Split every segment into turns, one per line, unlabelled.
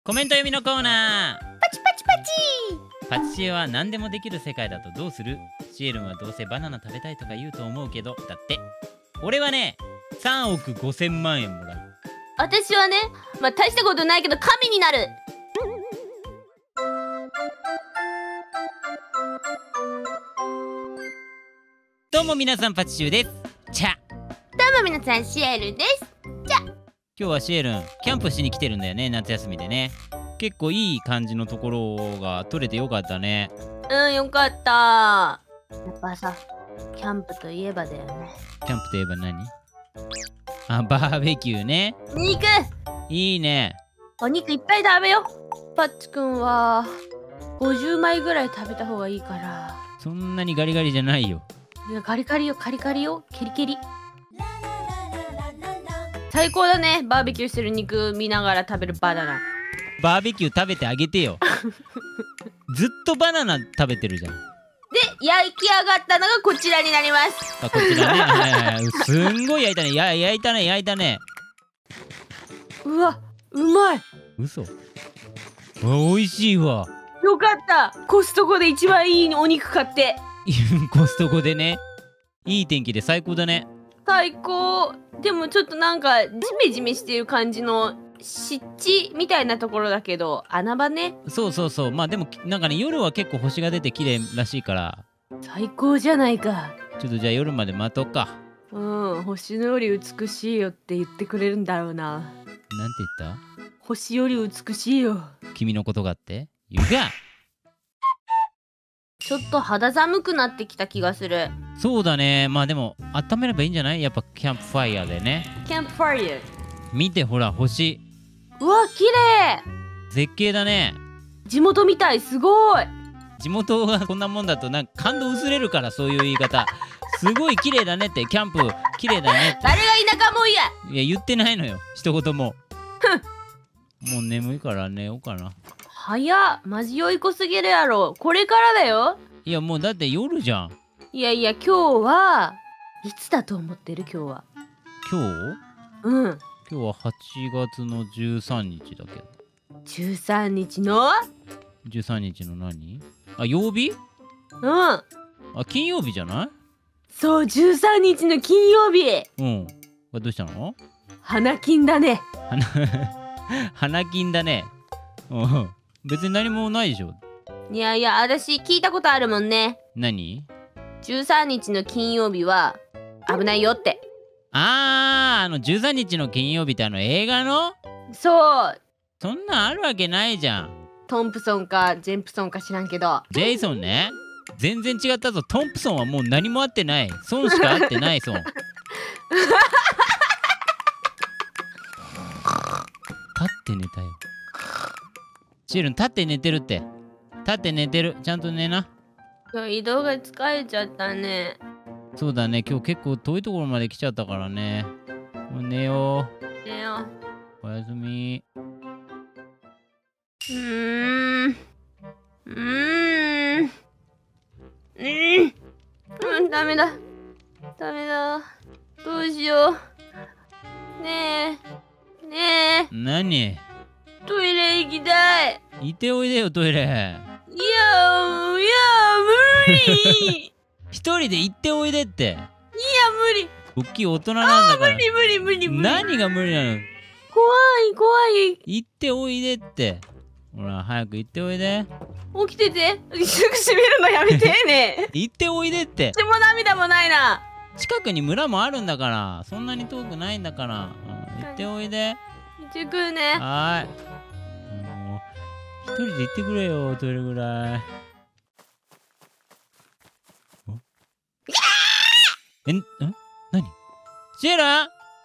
コメント読みのコーナー。
パチパチパチ。
パティシエは何でもできる世界だとどうする？シエルンはどうせバナナ食べたいとか言うと思うけど、だって。俺はね、3億5000万円もらう。
私はね、まあ大したことないけど神になる。
どうも皆さん、パティシエです。チャ。
どうも皆さん、シエルです。じゃ。
今日はシエルン、キャンプしに来てるんだよね、夏休みでね。結構いい感じのところが撮れてよかったね。
よかった。やっぱさ、キャンプといえばだよね。
キャンプといえば何？あ、バーベキューね。
肉
いいね。
お肉いっぱい食べよう。パッチくんは50枚ぐらい食べた方がいいから。
そんなにガリガリじゃないよ。
いや、カリカリよ、カリカリよ、ケリケリ。最高だね、バーベキューしてる肉見ながら食べるバナナ。
バーベキュー食べてあげてよ。ずっとバナナ食べてるじゃん。
で、焼き上がったのがこちらになります。
あ、こちらね。はいはいはい。すんごい焼いたね。焼いたね、焼いたね。
うわ、うまい。
嘘。美味しいわ。
よかった。コストコで一番いいお肉買って。
コストコでね。いい天気で最高だね。
最高。でもちょっとなんかジメジメしている感じの湿地みたいなところだけど、穴場ね。
そうそうそう。まあでもなんかね、夜は結構星が出て綺麗らしいから。
最高じゃないか。
ちょっとじゃあ夜まで待とうか。
星のより美しいよって言ってくれるんだろうな。
なんて言った？
星より美しいよ。
君のことがって言うか。
ちょっと肌寒くなってきた気がする。
そうだね。まあでも温めればいいんじゃない？やっぱキャンプファイヤーでね。
キャンプファイヤー。
見てほら、星。
うわ、綺麗。
絶景だね。
地元みたい、すごい。
地元がこんなもんだとなんか感動薄れるから、そういう言い方。すごい綺麗だねって、キャンプ綺麗だねって。
誰が田舎もんや。
いや、言ってないのよ、一言も。もう眠いから寝ようかな。
早っ、マジ酔いこすぎるやろ。これからだよ。
いや、もうだって夜じゃん。
いやいや、今日はいつだと思ってる？今日は。
今
うん。
日は8月の13日だけど。
13日の
13日の何？あ、曜日？
うん。
あ、金曜日じゃない？
そう、13日の金曜日。
うん。どうしたの？
花金だね。
花金だね。うん。別に何もないでしょ。
いやいや、私聞いたことあるもんね。
何
？13日の金曜日は危ないよって。
13日の金曜日って映画の？
そう。
そんなんあるわけないじゃん。
トンプソンかジェンプソンか知らんけど。
ジェイソンね。全然違ったぞ。トンプソンはもう何もあってない。ソンしかあってないソン。立って寝たよ。シールン、立って寝てるって。立って寝てる。ちゃんと寝な。
今日移動が疲れちゃったね。
そうだね。今日結構遠いところまで来ちゃったからね。もう寝よ
寝よ
う。おやすみ。
ダメだ。ダメだ。どうしよう。ねえ。
何？
トイレ行きたい。
行っておいでよ、トイレ。
いや、無理。
一人で行っておいでって。
いや、無理。
大きい大人なんだから。
無理。
何が無理なの？
怖い。
行っておいでって。ほら、早く行っておいで。
起きてて。すぐ閉めるのやめてね。
行っておいでって。
血も涙もないな。
近くに村もあるんだから。そんなに遠くないんだから。行っておいで。
行ってくるね。
はーい。もう一人で行ってくれよ、トイレぐらい。何？シエラ？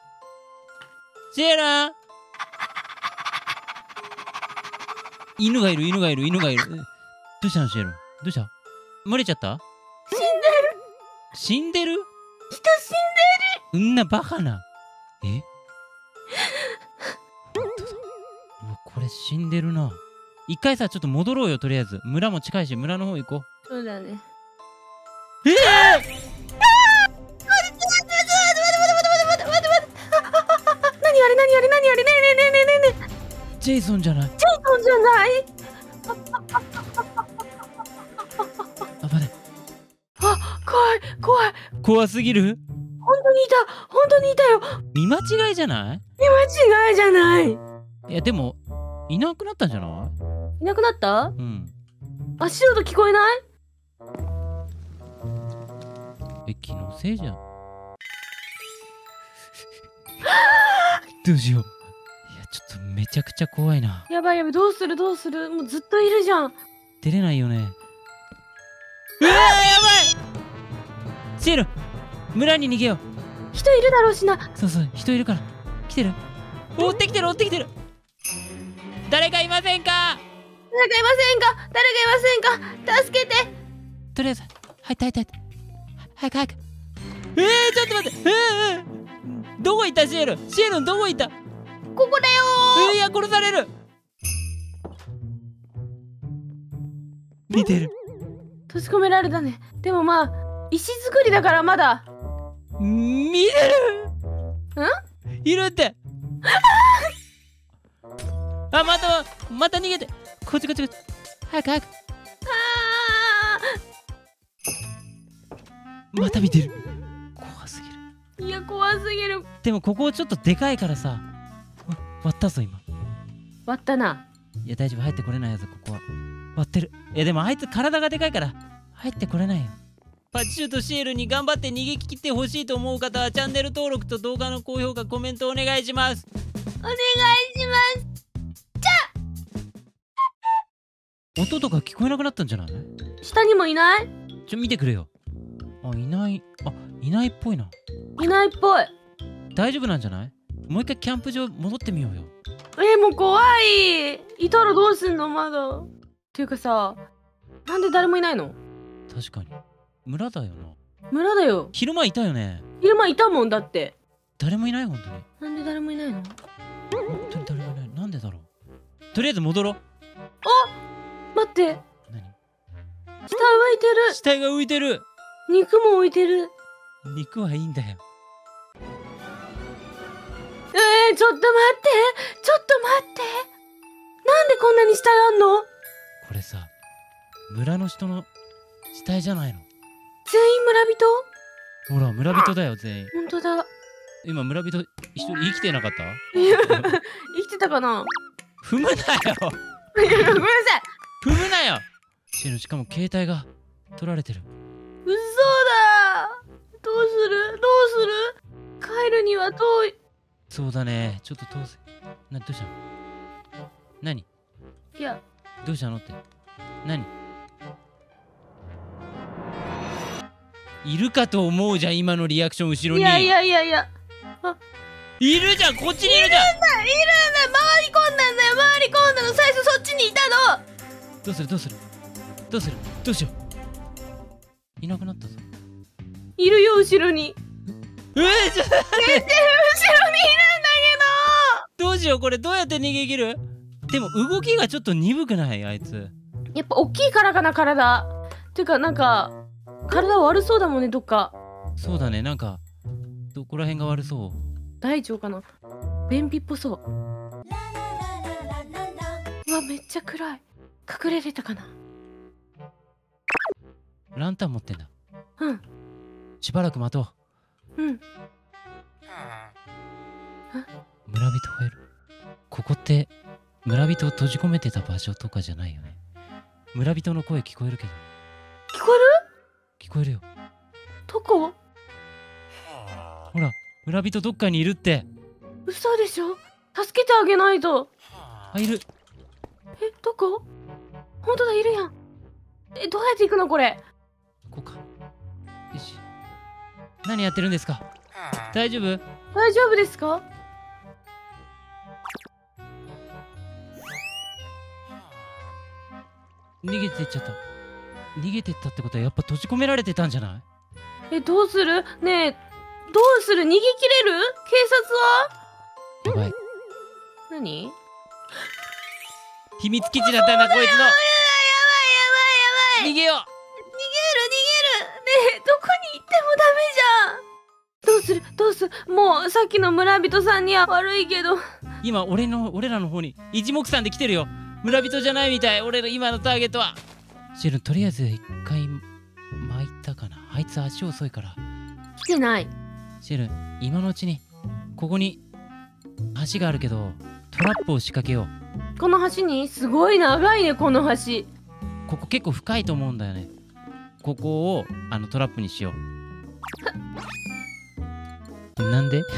犬がいる。どうしたの、シエラ？どうした？漏れちゃった？死んでる？
人死んでる。
んなバカな。え？うわ、これ死んでるな。一回さ、ちょっと戻ろうよ、とりあえず。村も近いし、村の方行こう。
そうだね。
待って何あれ
ねえ。
ジェイソンじゃない？
ジェイソじゃない？
あ、待て。
あ、怖い怖い。
怖すぎる。
本当にいたよ。
見間違いじゃない？
見間違いじゃない。
いやでもいなくなったんじゃない？
いなくなった？
うん。
足音聞こえない？
気のせいじゃん。どうしよう。いやちょっとめちゃくちゃ怖いな。
やばい、どうするもうずっといるじゃん。
出れないよね。うわー、やばい。シエル、村に逃げよう。
人いるだろうしな。
そうそう、人いるから。来てる。追ってきてる。誰かいませんか？
誰かいませんか？助けて。
とりあえず入って早く。ちょっと待って。どこ行った？シエルどこ行った？
ここだよ
いや殺される。見てる。
閉じ込められたね。でもまあ石造りだからまだ
見てる。いるって。あ、また逃げて。こっち。早く。また見てる。怖すぎる。
いや怖すぎる。
でもここちょっとでかいからさ、割ったぞ今。
割ったな。
いや大丈夫、入ってこれないやつ。ここは割ってる。いやでもあいつ体がでかいから入ってこれないよ。パチシューとシエルに頑張って逃げ切ってほしいと思う方はチャンネル登録と動画の高評価、コメントお願いします。
お願いします。
音とか聞こえなくなったんじゃない？
下にもいない？
見てくれよ。いないっぽいな。
いないっぽい。
大丈夫なんじゃない？もう一回キャンプ場戻ってみようよ。
もう怖い。いたらどうすんのまだ。っていうかさ、なんで誰もいないの？
確かに村だよな。
村だよ。
昼間いたよね。
昼間いたもんだって。
誰もいない。本当に
なんで誰もいないの？
本当に誰もいない。なんでだろう。とりあえず戻ろう。
待って。
何？
死体浮いてる。
死体が浮いてる。
肉も浮いてる。
肉はいいんだよ。
ちょっと待ってなんでこんなに死体あんの？
これさ、村の人の死体じゃないの？
全員村人？
ほら村人だよ全員。
ほんとだ。
今村人一人生きてなかった？
生きてたかな？
踏むなよ。
ごめんなさい。
踏むなよ。しかも携帯が取られてる。
嘘だ。どうする？帰るには遠い。
そうだね、ちょっと遠せ。どうしたの？何？
いや、
どうしたのって何？いるかと思うじゃん、今のリアクション後ろに。
いや。
いるじゃん、こっちにいるじゃん。
いるんだ。回り込んだの。最初そっちにいたの。
どうしよう。いなくなったぞ。
いるよ後ろに。
ちょっと待って。
後ろにいるんだ
どうしよう、これどうやって逃げ切る？でも動きがちょっと鈍くない？あいつ
けど。やっぱ大きいからかな体。てかなんか体悪そうだもんねどっか。
そうだね、なんかどこら辺が悪そう？
大腸かな。便秘っぽそう。うわめっちゃ暗い。隠れれたかな。
ランタン持ってんだ。
うん。
しばらく待と
う。
村人がいる。ここって村人を閉じ込めてた場所とかじゃないよね。村人の声聞こえるけど。
聞こ
聞こえるよ。
どこ？
ほら村人どっかにいるって。
嘘でしょ？助けてあげないと。
いる。
どこ？本当だいるやん。どうやって行くのこれ？
こうか。よし。何やってるんですか？大丈夫？
大丈夫ですか？
逃げてっちゃった。逃げてったってことはやっぱ閉じ込められてたんじゃない？
どうする？ねえどうする？逃げ切れる？警察は？
やばい。
何？
秘密基地だったんだこいつの。
やばい。
逃げよう。
逃げる。ねえどこに行ってもダメじゃん。どうする？もうさっきの村人さんには悪いけど。
今俺らの方に一目散で来てるよ。 村人じゃないみたい。俺の今のターゲットは。シェルン、とりあえず一回巻いたかな。あいつ足遅いから。
来てない。
シェルン、今のうちにここに橋があるけどトラップを仕掛けよう。
この橋にすごい長いね、この橋。
ここ結構深いと思うんだよね。ここをトラップにしよう。なんで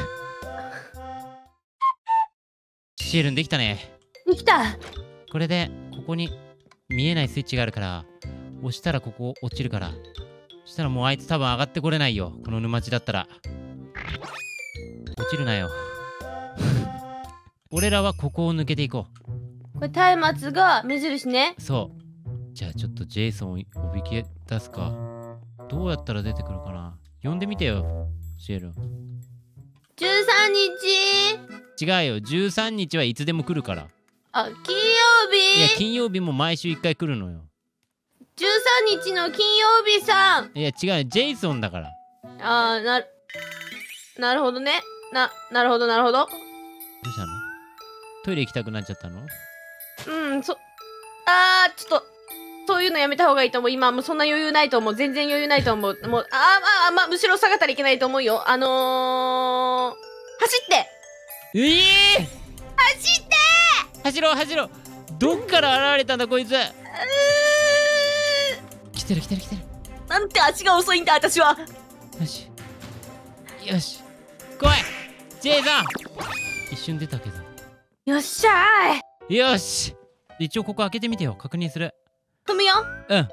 シェルン、できたね。
できた。
これでここに見えないスイッチがあるから押したらここ落ちるから。そしたらもうあいつ多分上がってこれないよ、この沼地だったら。落ちるなよ。俺らはここを抜けていこ
これ松明が目印ね。
う。そう。じゃあちょっとジェイソンをおびき出すか。どうやったら出てくるかな。呼んでみてよ、シエルン。
13日。
違うよ、13日はいつでも来るから。
あ、金曜
いや、
日。
金曜日も毎週1回来るのよ。
13日の金曜日さん。
いや、違うよ、ジェイソンだから。
あー、なるほどね。なるほど。
どうしたの？トイレ行きたくなっちゃったの？
ちょっと、そういうのやめた方がいいと思う。今もうそんな余裕ないと思う。全然余裕ないと思う。もう、むしろ下がったらいけないと思うよ。走って走って
走ろう。どっから現れたんだこいつ。来てる。
なんて足が遅いんだ、私は。
よし来いジェイソン。一瞬出たけど。
よっしゃーい。
よし、一応ここ開けてみてよ。確認する。
止めよう。
うん。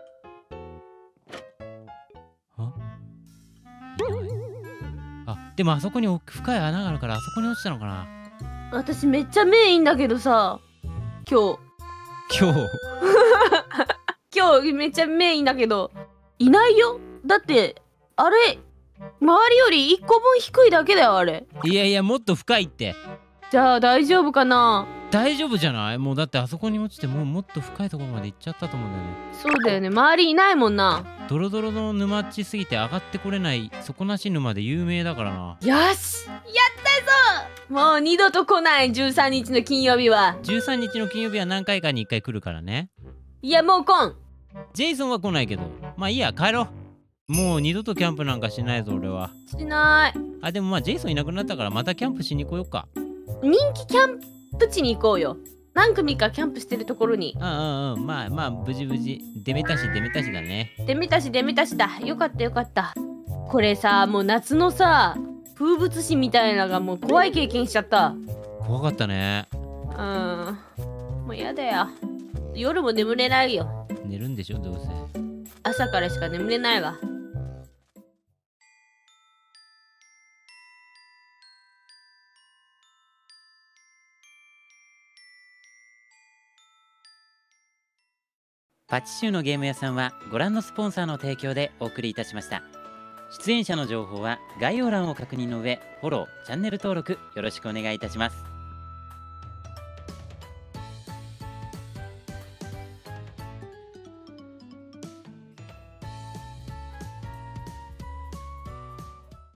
でもあそこに深い穴があるからあそこに落ちたのかな。
私めっちゃ目いいんだけどさ、今日めっちゃ目いいんだけどいないよ。だってあれ周りより1個分低いだけだよ、あれ。
いやもっと深いって。
じゃあ大丈夫かな。
大丈夫じゃない？もうだってあそこに落ちてもっと深いところまで行っちゃったと思うんだよね。
そうだよね、周りいないもんな。
ドロドロの沼地すぎて上がってこれない底なし沼で有名だからな。
よし、やったぞ。もう二度と来ない。13日の金曜日は。
13日の金曜日は何回かに1回来るからね。
いや、もう来ん。
ジェイソンは来ないけど、まあいいや、帰ろう。もう二度とキャンプなんかしないぞ俺は。
しない。
でもまあジェイソンいなくなったからまたキャンプしに来ようか。
人気キャンプ地に行こうよ。何組かキャンプしてるところに。
まあ無事デメタシだね。
デメタシだ。よかった。これさ、もう夏のさ風物詩みたいなのがもう怖い経験しちゃった。
怖かったね。
もうやだよ。夜も眠れないよ。
寝るんでしょどうせ。
朝からしか眠れないわ。
パチシューのゲーム屋さんはご覧のスポンサーの提供でお送りいたしました。出演者の情報は概要欄を確認の上、フォロー、チャンネル登録よろしくお願いいたします。